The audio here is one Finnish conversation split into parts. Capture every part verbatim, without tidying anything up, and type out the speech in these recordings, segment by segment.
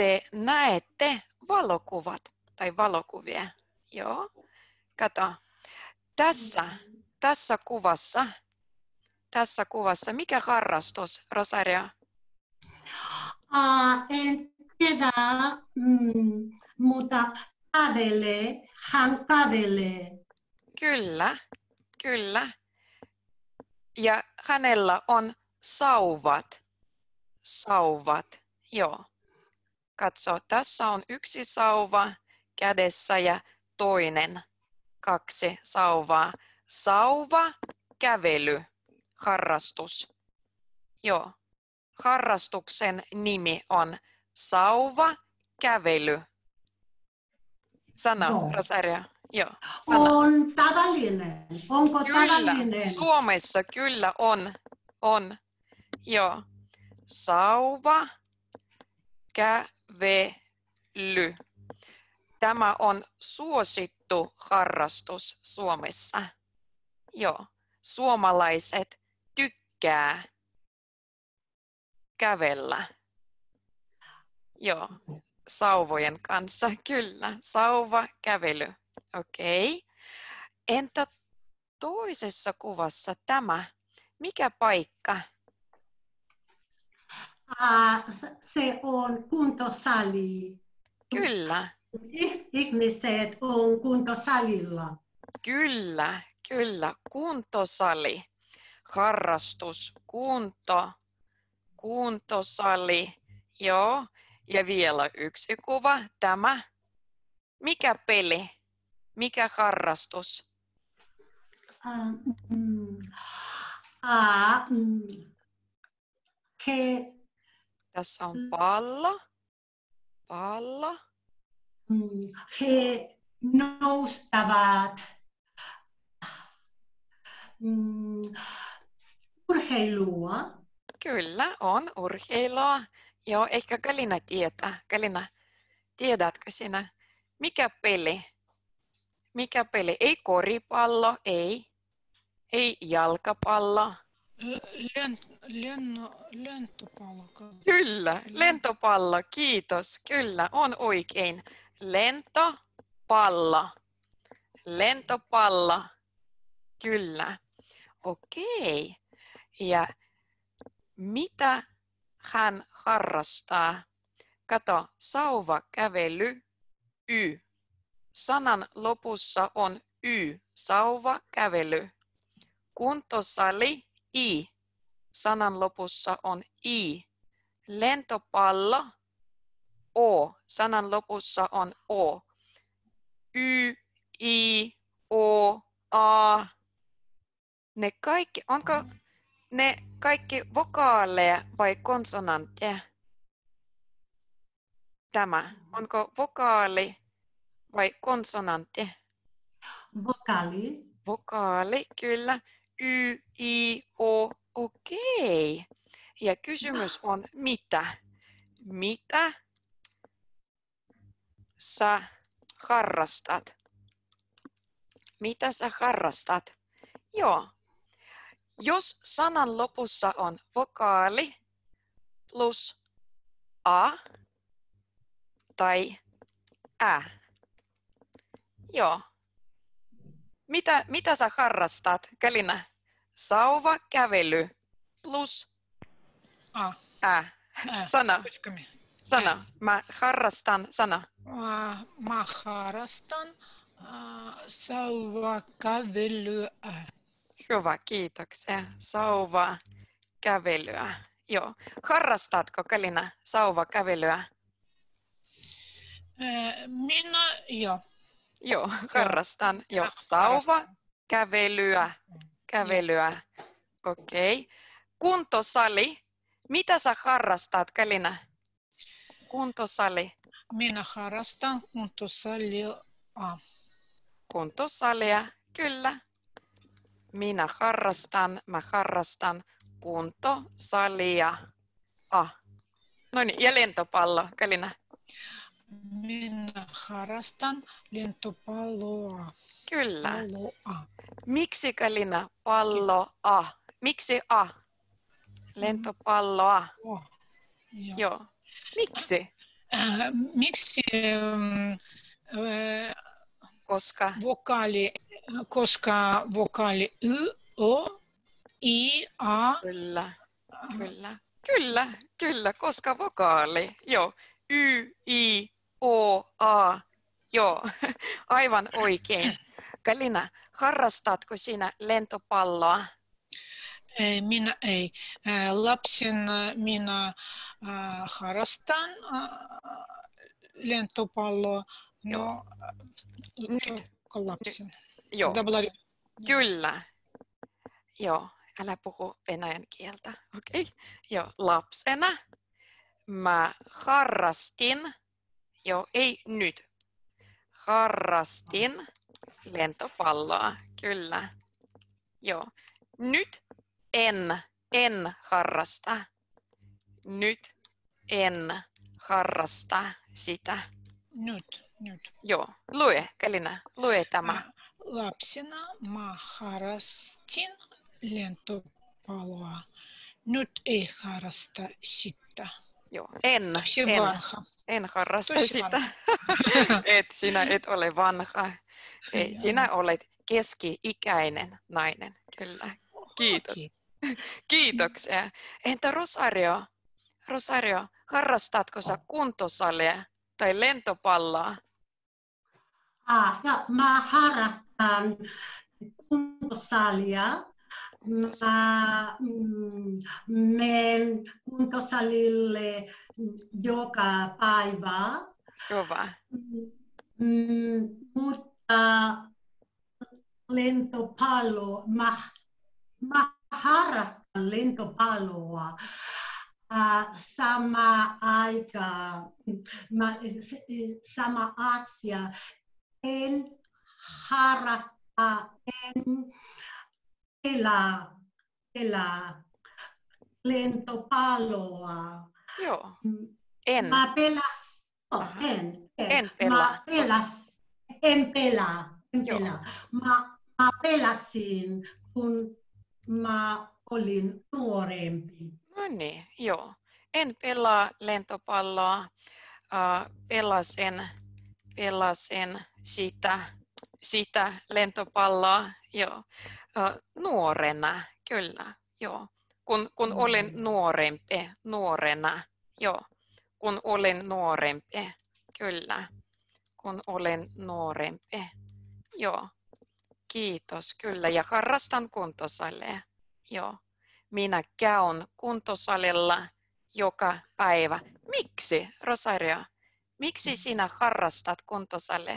te näette valokuvat tai valokuvia. Joo. Kato. Tässä, tässä kuvassa, tässä kuvassa, mikä harrastus, Rosario? Uh, en tiedä, mm, mutta kävelee, hän kävelee. Kyllä, kyllä. Ja hänellä on sauvat. Sauvat, joo. Katso, tässä on yksi sauva kädessä ja toinen. Kaksi sauvaa. Sauva, kävely, harrastus. Joo. Harrastuksen nimi on sauva, kävely. Sano, Joo. Rosario. Joo. Sano. On tavallinen. Onko Kyllä, tavallinen? Suomessa kyllä on. On. Joo. Sauva, kävely. Tämä on suosittu harrastus Suomessa. Joo. Suomalaiset tykkää kävellä. Joo. Sauvojen kanssa, kyllä. Sauva, kävely. Okei. Okay. Entä toisessa kuvassa tämä? Mikä paikka? Uh, se on kuntosali. Kyllä. Ihmiset on kuntosalilla. Kyllä, kyllä. Kuntosali. Harrastus, kunto, kuntosali. Joo. Ja vielä yksi kuva. Tämä. Mikä peli? Mikä harrastus? Uh, mm, uh, mm, he, Tässä on pallo. Pallo. mm, he noustavat mm, urheilua. Kyllä, on urheilua. Joo, ehkä Galina tietää. Galina, tiedätkö sinä? Mikä peli? Mikä peli? Ei koripallo, ei. Ei jalkapallo. Lent, lenno, lentopallo. Kyllä, lentopallo, kiitos. Kyllä, on oikein. Lentopallo. Lentopallo. Kyllä. Okei. Ja mitä hän harrastaa? Kato, sauva, kävely, y. Sanan lopussa on y. Sauva, kävely. Kuntosali, i. Sanan lopussa on i. Lentopallo, o. Sanan lopussa on o. Y, i, o, a. Ne kaikki, onko ne kaikki vokaaleja vai konsonantteja? Tämä, onko vokaali vai konsonantti? Vokaali. Vokaali, kyllä. Y, I, O, okei. Ja kysymys on mitä? Mitä sä harrastat? Mitä sä harrastat? Joo. Jos sanan lopussa on vokaali plus a tai ä. Joo. Mitä, mitä sä harrastat, Galina? Sauva, kävely plus A. ä. Ä. Sano. Sano. Mä harrastan. Sano. Mä harrastan äh, sauva kävelyä. Hyvä, kiitoksia. Sauva, kävelyä. Joo. Harrastatko, Galina, sauva, kävelyä? Minä jo. Joo, harrastan. Joo. Sauva, kävelyä. Kävelyä. Okei. Okay. Kuntosali. Mitä sä harrastat, Galina? Kuntosali. Minä harrastan kuntosalia. Kuntosalia, kyllä. Minä harrastan, mä harrastan kuntosalia. Ah. No niin, ja lentopallo, Galina. Minä harrastan lentopalloa. Kyllä. Palloa. Miksi, Galina, palloa? Miksi a? Lentopalloa. Oh, joo. Joo. Miksi? Äh, miksi ähm, äh, Koska, vokaali, koska vokaali y, o, i, a, kyllä, kyllä, kyllä, kyllä, koska vokaali, joo, y, i, o, a, joo, aivan oikein. Galina, harrastatko sinä lentopalloa? ei, minä ei. Äh, lapsena minä äh, harrastan äh, lentopalloa. Joo. No, Nyt, только lapsena. joo, Когда была ре- kyllä. Joo, älä puhu venäjän kieltä, okei? Okay? Joo, lapsena mä harrastin, joo, ei nyt, harrastin lentopalloa, kyllä. Joo, nyt en, en harrasta, nyt en harrasta sitä. Nyt, nyt. Joo, lue, Galina, lue tämä. Äh, lapsena mä harrastin lentopalloa. Nyt ei harrasta sitä. Joo, en, Tosi en, vanha. en harrasta Tosi sitä. vanha. Et, sinä et ole vanha. Ei, Joo. sinä olet keski-ikäinen nainen, kyllä. Kiitos. Okei. Kiitoksia. Entä Rosario? Rosario, harrastatko sä kuntosalia tai lentopalloa? Ah, ja mä harrastan kuntosalia. Mä mm, menen kuntosalille joka päivä. Hyvä. Mm, mutta lentopallo, mä, mä harrastan lentopalloa. Uh, sama aika, mä, sama asia. En harrasta, en pelaa, pelaa lentopalloa. Joo, en. Mä pelas, no, Aha. en, en. En pelaa. Mä pelas, en pelaa, en Joo. pelaa. Mä, mä pelasin, kun mä olin nuorempi. No niin, joo. En pelaa lentopalloa. Uh, pelasin, pelasin sitä, sitä lentopalloa joo. Uh, nuorena, kyllä. Joo. Kun, kun Mm. olin nuorempi, nuorena, joo. Kun olin nuorempi, kyllä. Kun olin nuorempi, joo. Kiitos, kyllä. Ja harrastan kuntosalia, joo. Minä käyn kuntosalilla joka päivä. Miksi, Rosario? Miksi sinä harrastat kuntosalia?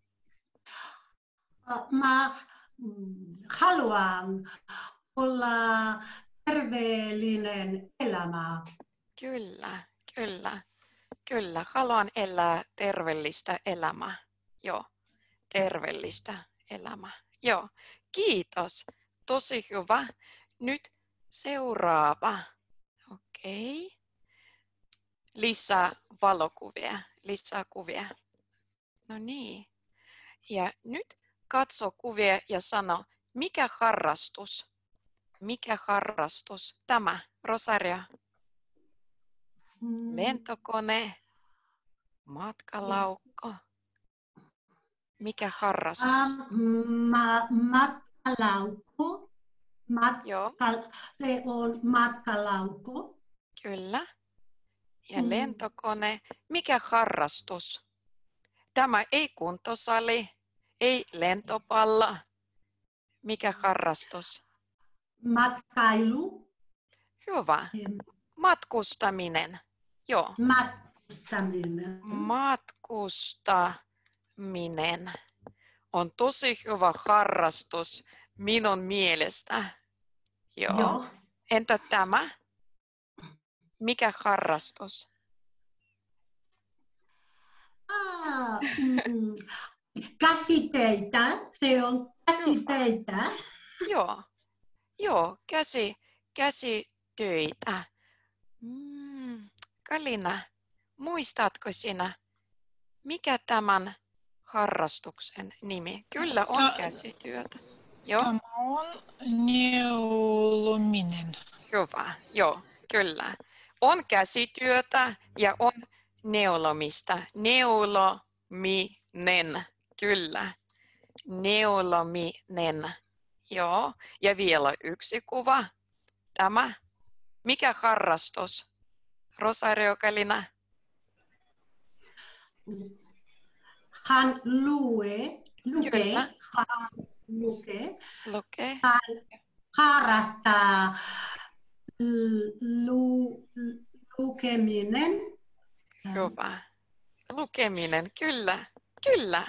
Mä mm, haluan olla terveellinen elämä. Kyllä, kyllä, kyllä. Haluan elää terveellistä elämää. Joo, terveellistä elämää. Joo, kiitos. Tosi hyvä. Nyt seuraava. Okei. Okay. Lisää valokuvia, lisää kuvia. No niin. Ja nyt katso kuvia ja sano, mikä harrastus? Mikä harrastus? Tämä, Rosario. Mm, Lentokone, matkalaukko. Mikä harrastus? ähm, ma, matkalaukku. Joo, Matka, se on matkalaukku. kyllä. Ja Mm. lentokone. Mikä harrastus? Tämä ei kuntosali, ei lentopallo. Mikä harrastus? Matkailu. Hyvä. Matkustaminen. Joo. Matkustaminen. Matkustaminen on tosi hyvä harrastus minun mielestä. Joo. Joo. Entä tämä? Mikä harrastus? Ah, mm, käsiteitä. Se on käsiteitä. Joo. Joo, käsi, käsitöitä. Mm, Galina, muistatko sinä, mikä tämän harrastuksen nimi? Kyllä on Ta- käsityötä. Joo, Tämä on neulominen. hyvä. Joo, kyllä. On käsityötä ja on neulomista. Neulominen. Kyllä. Neulominen. Joo. Ja vielä yksi kuva. Tämä. Mikä harrastus? Rosario Kalina. Hän lue, lukee, Kyllä. hän lukee. Lukee. Hän harrastaa lu, lukeminen. Hyvä. Lukeminen, kyllä, kyllä.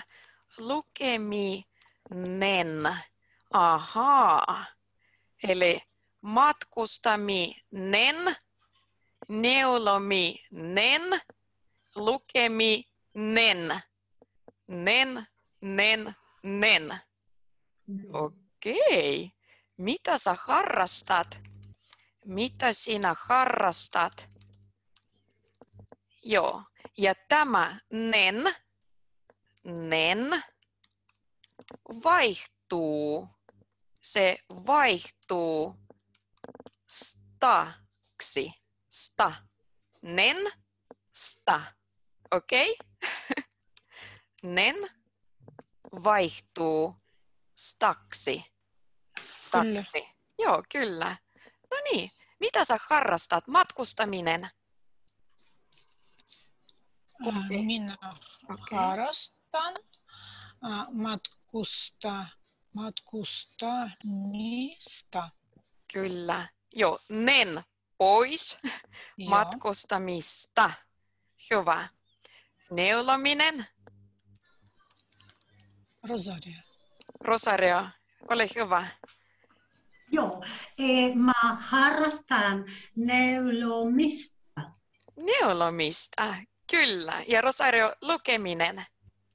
Lukeminen. Ahaa. Eli matkustaminen, neulominen, lukeminen. Nen, nen, nen. Okei. Mitä sä harrastat? Mitä sinä harrastat? Joo. Ja tämä nen, nen vaihtuu. Se vaihtuu staksi. Sta. Nen, sta. Okei? Nen vaihtuu staksi. Staksi. Kyllä. Joo, kyllä. No niin. Mitä sä harrastat? Matkustaminen. Kumpi? Minä okay. harrastan äh, matkusta, matkustamista. Kyllä. Joo, nen pois. Joo. Matkustamista. Hyvä. Neulominen. Rosario. Rosario, ole hyvä. Joo, e, mä harrastan neulomista. Neulomista, kyllä. Ja Rosario, lukeminen.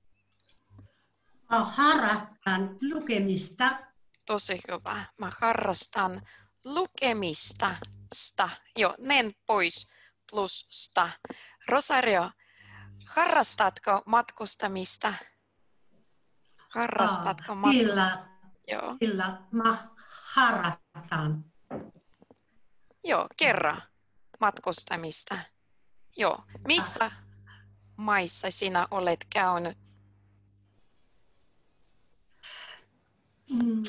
Mä harrastan lukemista. Tosi hyvä. Mä harrastan lukemista. Sta. Joo, nen pois plus sta. Rosario, harrastatko matkustamista? Harrastatko ah, matkustamista? Kyllä, Joo. kyllä, mä harrastan. Joo, kerro matkustamista. Joo. Missä maissa sinä olet käynyt? Mm.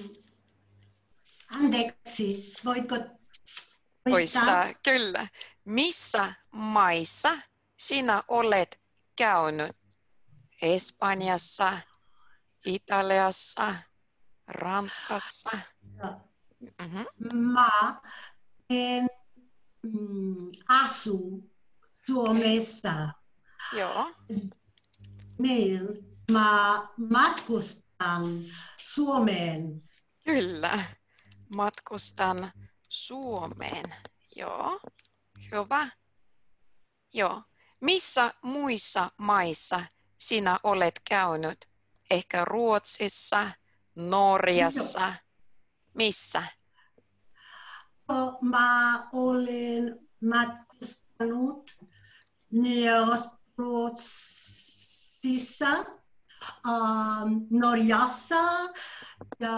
Anteeksi, voitko Poistaa? poistaa? Kyllä. Missä maissa sinä olet käynyt? Espanjassa, Italiassa, Ranskassa? Mm-hmm. Mä en mm, asu Suomessa. Okay. Joo. Niin, mä matkustan Suomeen. Kyllä. Matkustan Suomeen. Joo. Hyvä. Joo. Missä muissa maissa sinä olet käynyt? Ehkä Ruotsissa, Norjassa. Joo. Missä? Mä olen matkustanut myös Ruotsissa, ähm, Norjassa ja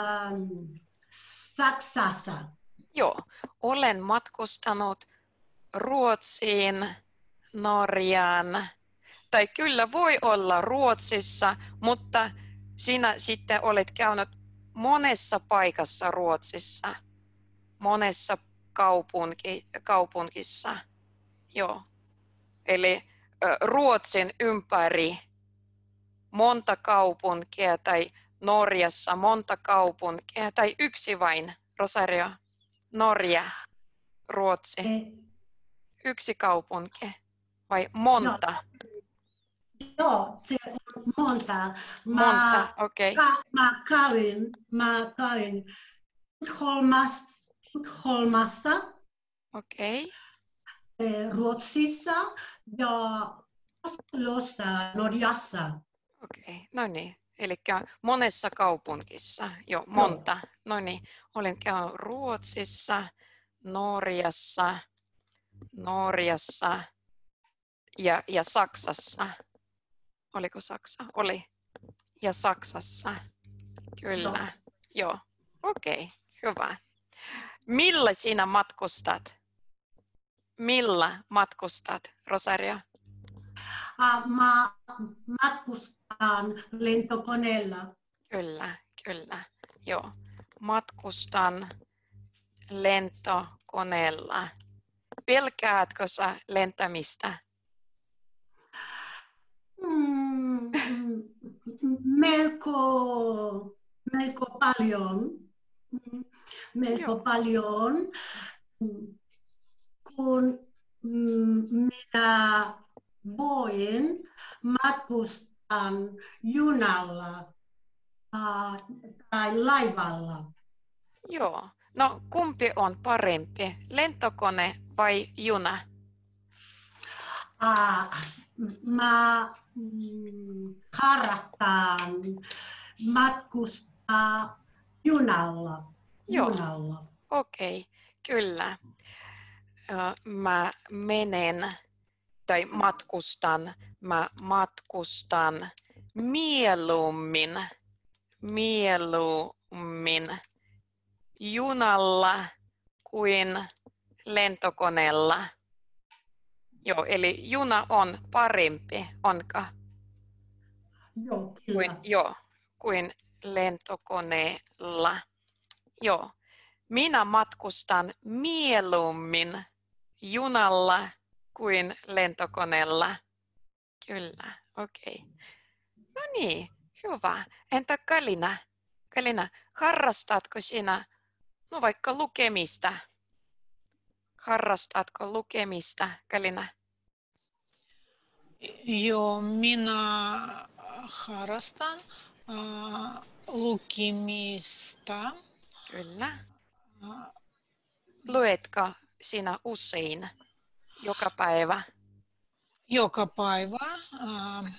Saksassa. Joo, olen matkustanut Ruotsiin, Norjaan, tai kyllä voi olla Ruotsissa, mutta sinä sitten olet käynyt monessa paikassa Ruotsissa, monessa kaupunki, kaupungissa. Joo. Eli Ruotsin ympäri monta kaupunkia tai Norjassa monta kaupunkia tai yksi vain, Rosario, Norja, Ruotsi, yksi kaupunki vai monta? Joo, se on monta. Mä, monta, okei. Okay. Ka, mä kävin, mä kävin Tukholmassa, Tukholmassa okay. Ruotsissa ja Oslossa, Norjassa. Okei, okay. No niin. Eli monessa kaupungissa, jo monta. No niin, olen käynyt Ruotsissa, Norjassa, Norjassa ja, ja Saksassa. Oliko Saksa? Oli. Ja Saksassa. Kyllä. No. Joo. Okei, okay. Hyvä. Millä sinä matkustat? Millä matkustat, Rosario? Ah, mä matkustan lentokoneella. Kyllä, kyllä. Joo. Matkustan lentokoneella. Pelkäätkö sä lentämistä? Mm, melko, melko paljon. Mm, Melko Joo. paljon. Mm, Kun mm, minä voin matkustan junalla ah, tai laivalla. Joo. No kumpi on parempi, lentokone vai juna? Ah, mä mm, harrastan matkustaa junalla. Joo. junalla. Okei, kyllä. Ö, Mä menen tai matkustan, mä matkustan mieluummin, mieluummin junalla kuin lentokoneella. Joo, eli juna on parempi, onko? Joo, Kuin, kyllä. joo, kuin lentokoneella. Joo. Minä matkustan mieluummin junalla kuin lentokoneella. Kyllä, okei. Okay. No niin, hyvä. Entä Kalina? Kalina, harrastatko sinä no vaikka lukemista? Harrastatko lukemista, Kalina? Joo, minä harrastan äh, lukemista. Kyllä. Äh, Luetko sinä usein, joka päivä? joka päivä. Äh,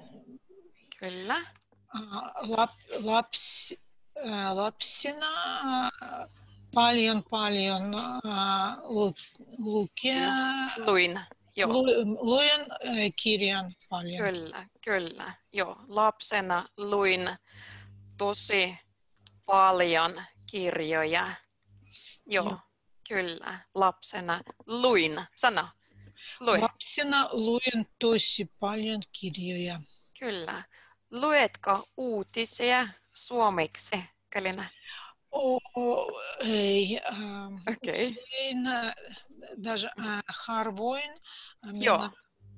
Kyllä. äh, lap, laps, äh, lapsina äh, paljon paljon äh, lu, lukea. Luin. Joo. Lu, luin äh, kirjan paljon. Kyllä, kyllä. Joo, lapsena luin tosi paljon kirjoja. Joo, Joo. kyllä. Lapsena luin. Sano. Lue. Lapsena luin tosi paljon kirjoja. Kyllä. Luetko uutisia suomeksi, Kalina? Oh, ei, äh, Okei. usein, äh, даже äh, harvoin äh, minä Joo.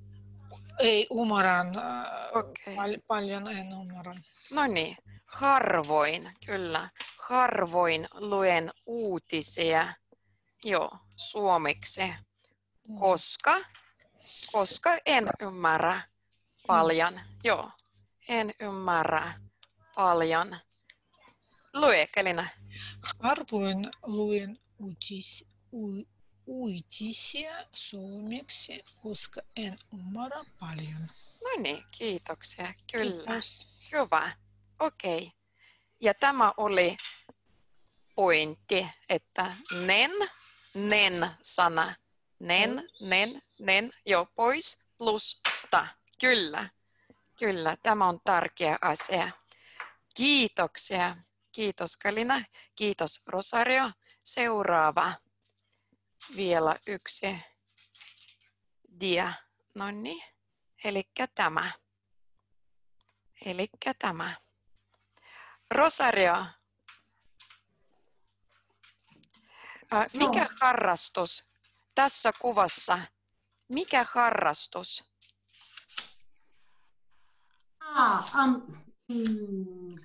ei ymmärrän, äh, Okei. pal- paljon en ymmärrä. No niin, harvoin, kyllä. Harvoin luen uutisia, joo, suomeksi, koska, koska en ymmärrä paljon, joo, en ymmärrä paljon. Lue, Kalina. Harvoin luen uutis, u, uutisia suomeksi, koska en ymmärrä paljon. No niin, kiitoksia, kyllä. Kiitos. Hyvä, okei. Okay. Ja tämä oli pointti, että nen, nen sana. Nen, nen, nen, jo pois plus sta. Kyllä, kyllä, tämä on tärkeä asia. Kiitoksia. Kiitos Kalina, kiitos Rosario. Seuraava. Vielä yksi dia. No niin, elikkä tämä. Elikkä tämä. Rosario, ää, mikä Joo. harrastus tässä kuvassa? Mikä harrastus? Ah, um, mm,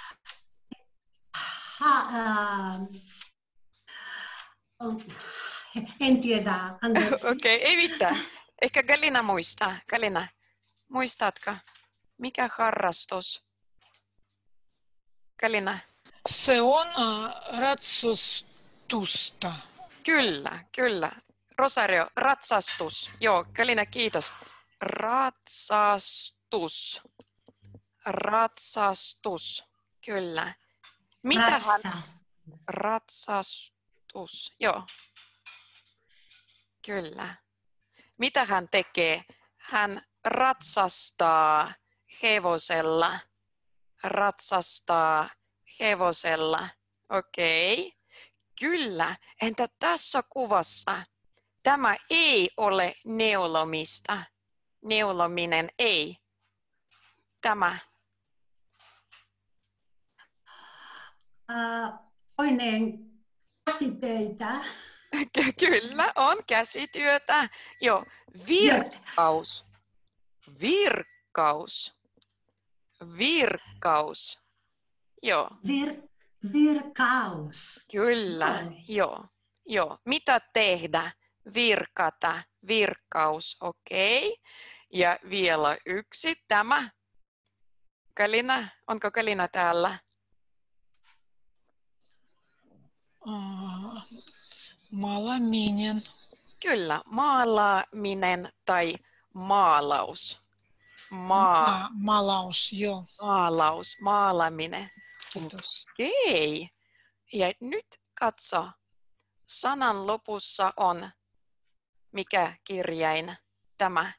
ha, äh, um, en tiedä, anteeksi. Okei, okay, ei mitään. Ehkä Galina muistaa. Galina, muistatko? Mikä harrastus? Galina. Se on äh, ratsastusta. Kyllä, kyllä. Rosario, ratsastus. Joo, Galina, kiitos. Ratsastus. Ratsastus. Kyllä. Mitähän? Ratsas. Ratsastus. Joo. Kyllä. Mitä hän tekee? Hän ratsastaa hevosella. Ratsastaa hevosella. Okei. Kyllä. Entä tässä kuvassa? Tämä ei ole neulomista. neulominen, ei. Tämä. Ää, toinen käsitöitä. Ky- Kyllä, on käsityötä. Joo, virkkaus. Virkkaus. Virkkaus. Joo, Vir, virkaus. kyllä. Joo. Joo, joo. Mitä tehdä? Virkata, virkkaus, okei. Okay. Ja vielä yksi, tämä. Kalina, onko Kalina täällä? Uh, malaminen. Kyllä, maalaaminen tai maalaus. Maa, Ma, malaus, joo. maalaus, maalaminen. Kiitos. Okei. Ja nyt katso. Sanan lopussa on mikä kirjain? Tämä.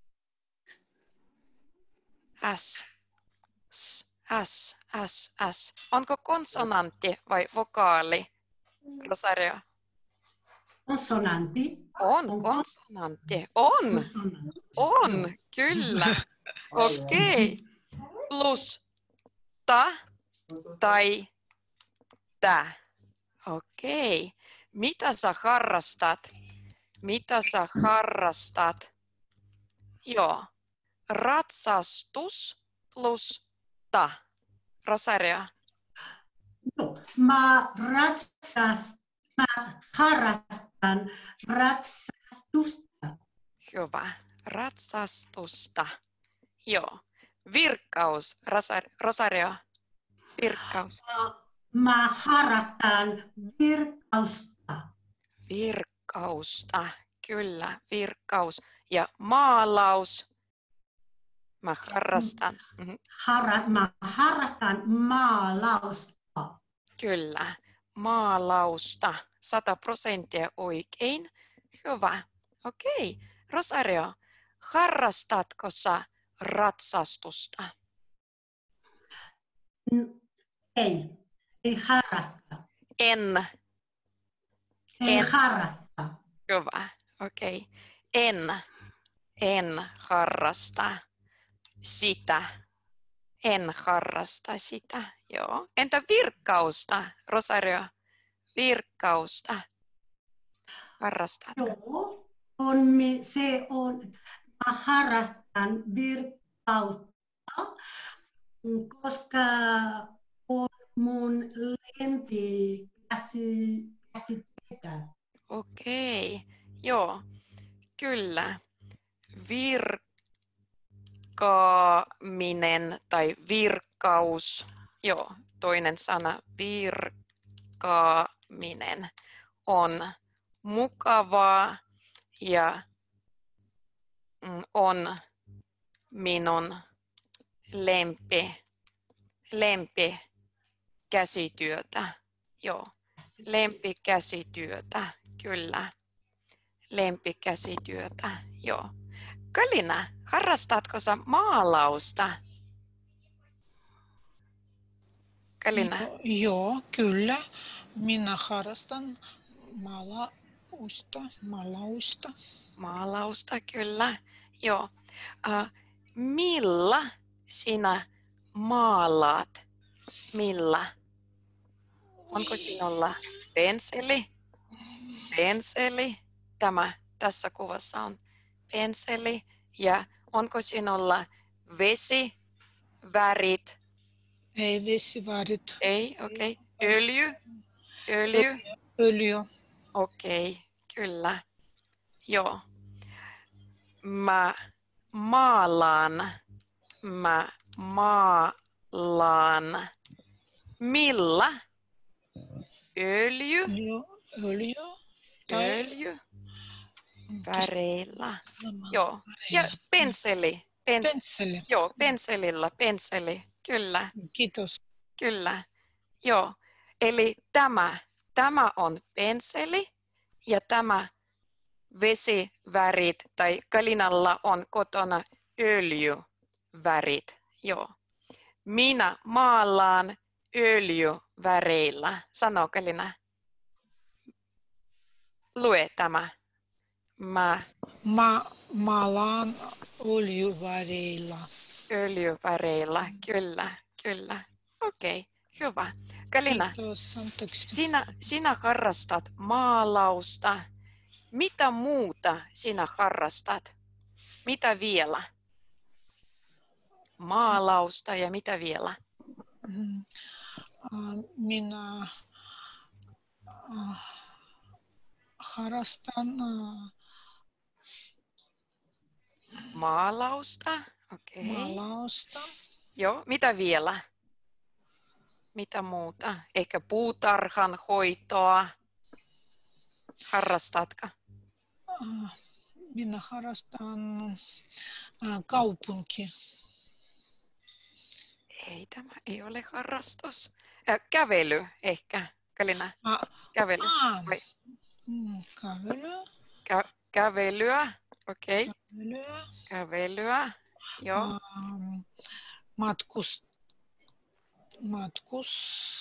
S. S, S, S, S. Onko konsonantti vai vokaali? Rosario. Konsonantti. On Onko? konsonantti. On. Konsonantti. On, kyllä. Okei. Plus ta tai tä. Okei. Mitä sä harrastat? Mitä sä harrastat? Joo. Ratsastus plus ta. Rosario. Joo. Mä ratsas, mä harrastan ratsastusta. Hyvä. Ratsastusta. Joo. Virkkaus. Rosa- Rosario. Virkkaus. Mä, mä harrastan virkausta. Virkausta. Kyllä, virkkaus. Ja maalaus. Mä harrastan. Mhm. Harra, mä harrastan maalausta. Kyllä, maalausta. Sata prosenttia oikein. Hyvä. Okei. Rosario, harrastatko sä ratsastusta? N- Ei, ei harrasta. En. Ei En. harrasta. Hyvä. Okei. En. En harrasta sitä. En harrasta sitä. Joo. Entä virkausta, Rosario? Virkausta. Harrastatko? Joo, on, mi- se on, mä harrastan virkausta, koska on mun lempi käsi, käsitetä. Okei. Joo. Kyllä. Virkaaminen tai virkkaus. Joo. Toinen sana. Virkaaminen on mukavaa ja mm, on minun lempi, lempi käsityötä. Joo, lempikäsityötä, kyllä. Lempikäsityötä, joo. Kalina, harrastatko sä maalausta? Kalina. Jo, joo, kyllä. Minä harrastan maalausta. Maalausta. Maalausta, kyllä. Joo. Uh, millä sinä maalaat? Millä? Onko sinulla penseli? Penseli. Tämä tässä kuvassa on penseli. Ja onko sinulla vesi, värit? Ei vesivärit. Ei, okei. Okay. Öljy? Öljy? Öljy. Okei, okay, kyllä. Joo. Mä maalaan. Mä maalaan. Millä? Öljy? Öljy. Öljy. Tai Öljy. Väreillä. nämä Joo. Ja väreillä. penseli. Pens- Pensseli. Joo, penselillä. Penseli. Kyllä. Kiitos. Kyllä. Joo. Eli tämä. Tämä on penseli ja tämä vesivärit tai Kalinalla on kotona öljyvärit. Joo. Minä maalaan öljyväreillä. Sano Kalina. Lue tämä. Mä Mä maalaan Öljyväreillä. Öljyväreillä, kyllä, kyllä. Okei, hyvä. Kalina, Kiitos, anteeksi. sinä, sinä harrastat maalausta. Mitä muuta sinä harrastat? Mitä vielä? Maalausta ja mitä vielä? Mm. Äh, Minä äh, harrastan äh, Maalausta, okei. maalausta. Joo, mitä vielä? Mitä muuta? Ehkä puutarhan hoitoa. Harrastatko? Äh, Minä harrastan äh, kaupunki. Ei, tämä ei ole harrastus. Äh, kävely ehkä, Kalina. Ah, Kävely. ah, Vai? mm, kävely. Kä- kävelyä, okei. Kävelyä. Kävelyä, joo. Ähm, matkus, matkus,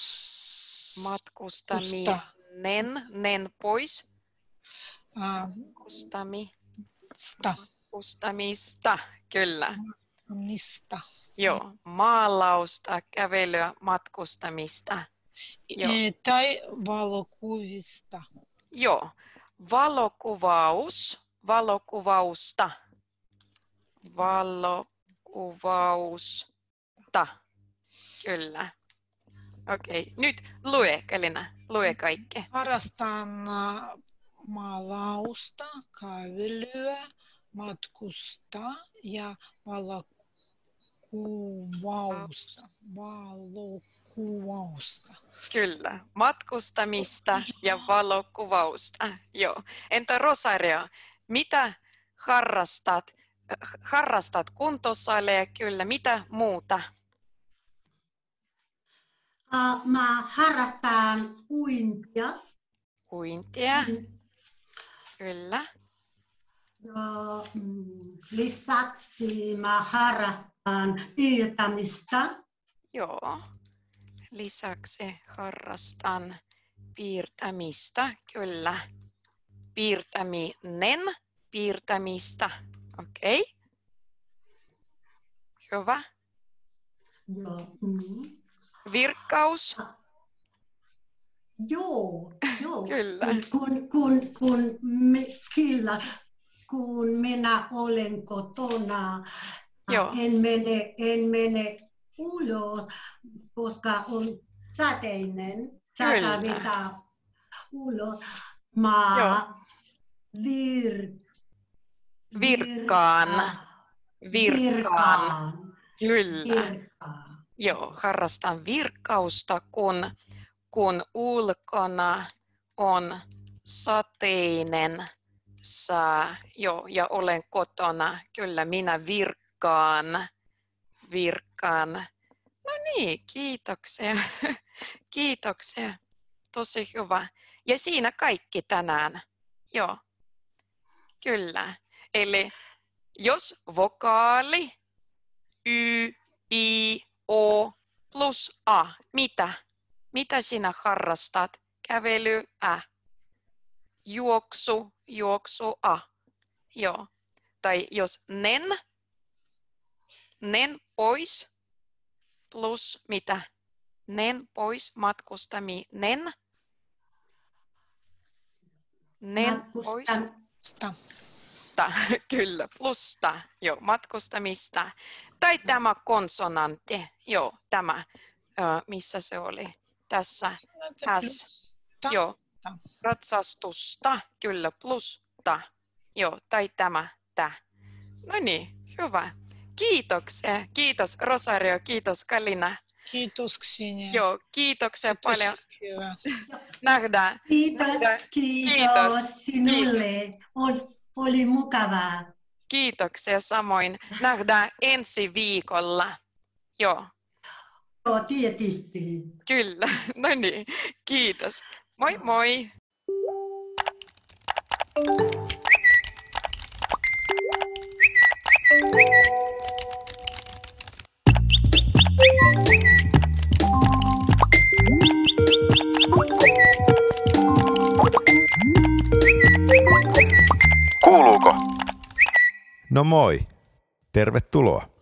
Matkustaminen, nen pois. äh, Matkustami, sta, matkustamista, kyllä. mistä. Joo, maalausta, kävelyä, matkustamista. Joo. E, tai valokuvista. Joo, valokuvaus, valokuvausta, valokuvausta, kyllä. Okei, nyt lue, Kalina, lue kaikki. Harrastan äh, maalausta, kävelyä, matkusta ja valokuvausta. Valokuvausta. Kyllä, matkustamista ja valokuvausta. Joo. Entä Rosario, mitä harrastat? Harrastat kuntosalia, kyllä. Mitä muuta? Uh, mä harrastan uintia. Uintia, kyllä. Ja, mm, lisäksi mä harrastan piirtämistä. Joo. Lisäksi harrastan piirtämistä, kyllä. Piirtäminen, piirtämistä. Okei. Okay. Hyvä. Ja, mm. Virkkaus. Joo, joo. Kyllä. Kun, kun, kun, me, kyllä, kun minä olen kotona, Joo. en mene, en mene ulos, koska on sateinen. Sata vetää ulos. Mä Joo. vir, Virkkaan. Virkkaan. Kyllä. Virkkaan. Joo, harrastan virkkausta, kun, kun ulkona on sateinen sää. Joo, ja olen kotona. Kyllä minä virkkaan. Virkkaan. No niin, kiitoksia. Kiitoksia. Tosi hyvä. Ja siinä kaikki tänään. Joo, kyllä. Eli jos vokaali Y, I, O plus A, mitä? Mitä sinä harrastat? Kävely, Ä. Juoksu, juoksu, A. Joo. Tai jos nen, nen pois plus mitä? Nen pois, matkustaminen. Nen pois. Sta. Sta, kyllä, plusta, joo, matkustamista. Tai tämä konsonantti, joo, tämä, ö, missä se oli, tässä, S, joo, ratsastusta, kyllä, plusta, joo, tai tämä, tä. No niin, hyvä. Kiitoksia, kiitos Rosario, kiitos Kalina. Kiitos Ksenia. Joo, kiitoksia Kiitos, paljon. hyvä. Nähdään. Kiitos, Nähdään. kiitos, Kiitos. sinulle. Oli, oli mukavaa. Kiitoksia samoin. Nähdään ensi viikolla. Joo. Joo, tietysti. Kyllä. No niin. Kiitos. Moi moi. Kuuluuko? No moi. Tervetuloa.